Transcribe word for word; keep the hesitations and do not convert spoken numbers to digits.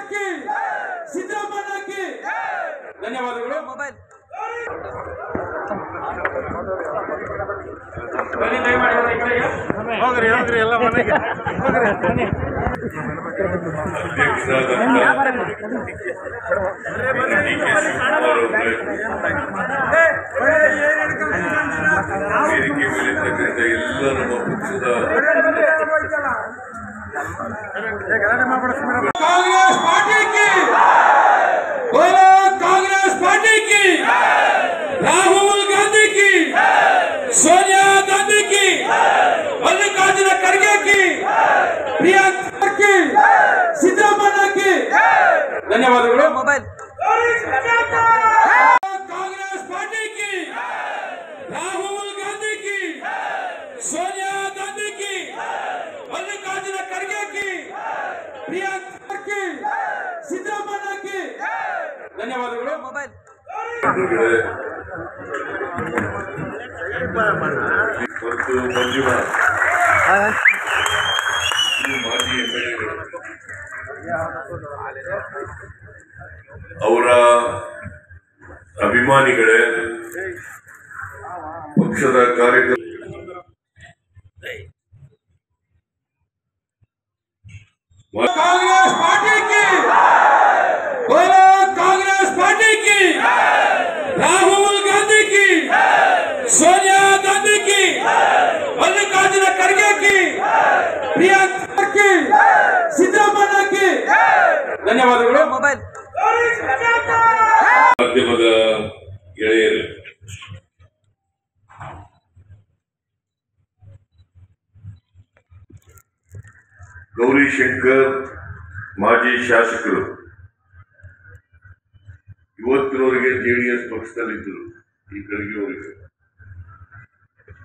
ಧನ್ಯವಾದಗಳು. ಮೊಬೈಲ್ ಹೋಗ್ರಿ ಹೋಗ್ರಿ ಎಲ್ಲ ಮನೆಗೆ ಹೋಗ್ರಿ. ಎಲ್ಲ ನಮ್ಮ ಪಕ್ಷದ कांग्रेस पार्टी की बोलो, कांग्रेस पार्टी की, राहुल गांधी की, सोनिया गांधी की, मल्लिकार्जुन खड़गे की, प्रियंका की, सिद्धरामैया की. धन्यवादಗಳು. ಮೊಬೈಲ್ कांग्रेस पार्टी की, राहुल गांधी की, सोनिया गांधी की, मल्लिकार्जुन खड़गे की, प्रियंका की, सिद्धरामैया की. ಧನ್ಯವಾದಗಳು. ಮೊಬೈಲ್ ಮತ್ತು ಮಂಜುನಾಥ್ ಮಾಜಿ ಎಮ್ಎಲ್ಎಗಳು ಅವರ ಅಭಿಮಾನಿಗಳೇ, ಪಕ್ಷದ ಕಾರ್ಯಕರ್ತರು, कांग्रेस पार्टी की बोलो, कांग्रेस पार्टी की, राहुल गांधी की, सोनिया गांधी की, मल्लिकार्जुन खड़गे की, प्रियंका की, सिद्धरामैया की. ಧನ್ಯವಾದಗಳು. ಮೊಬೈಲ್ ಮಾಧ್ಯಮದ ಗೆಳೆಯರು, ಗೌರಿಶಂಕರ್ ಮಾಜಿ ಶಾಸಕರು ಇವತ್ತಿನವರೆಗೆ ಜೆಡಿಎಸ್ ಪಕ್ಷದಲ್ಲಿದ್ದರು. ಈ ಗಳಿಗೆಯವರೆಗೆ